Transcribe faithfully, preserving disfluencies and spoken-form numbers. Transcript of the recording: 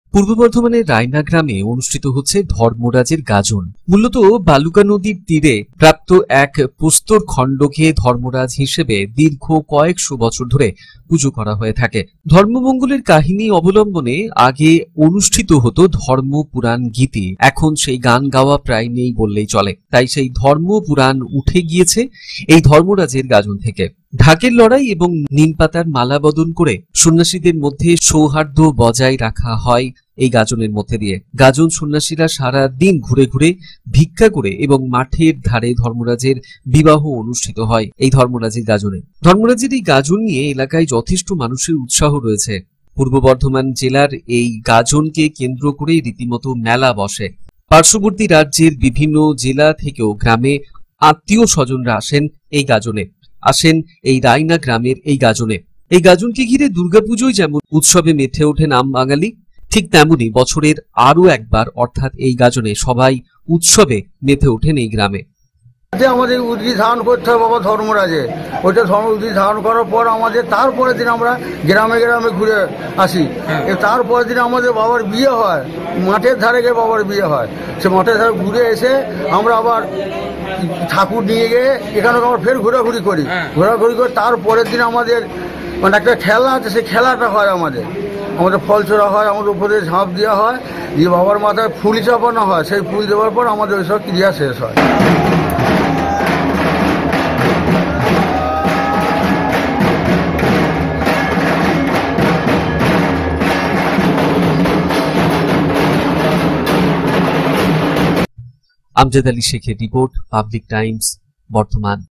পূর্ব বর্ধমানের রায়না গ্রামে অনুষ্ঠিত হচ্ছে ধর্মরাজের গাজন। মূলত বালুকা নদীর তীরে প্রাপ্ত এক প্রস্তর খণ্ডকে ধর্মরাজ হিসেবে দীর্ঘ কয়েকশো বছর ধরে পুজো করা হয়ে থাকে। ধর্মমঙ্গলের কাহিনী অবলম্বনে আগে অনুষ্ঠিত হতো ধর্ম পুরাণ গীতি, এখন সেই গান গাওয়া প্রায় নেই বললেই চলে। তাই সেই ধর্ম পুরাণ উঠে গিয়েছে এই ধর্মরাজের গাজন থেকে। ঢাকের লড়াই এবং নিমপাতার মালা বদন করে সন্ন্যাসীদের মধ্যে সৌহার্দ্য বজায় রাখা হয় এই গাজনের মধ্যে দিয়ে। গাজন সন্ন্যাসীরা সারা দিন ঘুরে ঘুরে ভিক্ষা করে এবং মাঠের ধারে ধর্মরাজের বিবাহ অনুষ্ঠিত হয় এই ধর্মরাজের গাজনে। ধর্মরাজের এই গাজন নিয়ে এলাকায় যথেষ্ট মানুষের উৎসাহ রয়েছে। পূর্ব বর্ধমান জেলার এই গাজনকে কেন্দ্র করে রীতিমতো মেলা বসে। পার্শ্ববর্তী রাজ্যের বিভিন্ন জেলা থেকেও গ্রামে আত্মীয় স্বজনরা আসেন এই গাজনে, আসেন এই রায়না গ্রামের এই গাজনে। এই গাজনকে ঘিরে দুর্গাপুজোয় যেমন উৎসবে মেতে ওঠে নাম বাঙালি, ঠিক তেমনি বছরের আরো একবার অর্থাৎ এই গাজনে সবাই উৎসবে মেতে ওঠেন এই গ্রামে। আমাদের উদ্গি ধারণ করতে হবে বাবা ধর্মরাজে, ওইটা ধর্ম উদ্গি ধারণ করার পর আমাদের তারপরের দিন আমরা গ্রামে গ্রামে ঘুরে আসি। তারপরের দিন আমাদের বাবার বিয়ে হয়, মাঠের ধারে গিয়ে বাবার বিয়ে হয়। সে মাঠের ধারে ঘুরে এসে আমরা আবার ঠাকুর নিয়ে গিয়ে এখানে আবার ফের ঘোরাঘুরি করি। ঘোরাঘুরি করে তারপরের দিন আমাদের মানে একটা খেলা আছে, সেই খেলাটা হয় আমাদের। আমাদের ফল ছোড়া হয়, আমাদের উপরে ঝাঁপ দেওয়া হয়, দিয়ে বাবার মাথায় ফুল চাপানো হয়। সেই ফুল দেওয়ার পর আমাদের ওইসব ক্রিয়া শেষ হয়। আমজাদ আলী শেখের রিপোর্ট, পাবলিক টাইমস, বর্ধমান।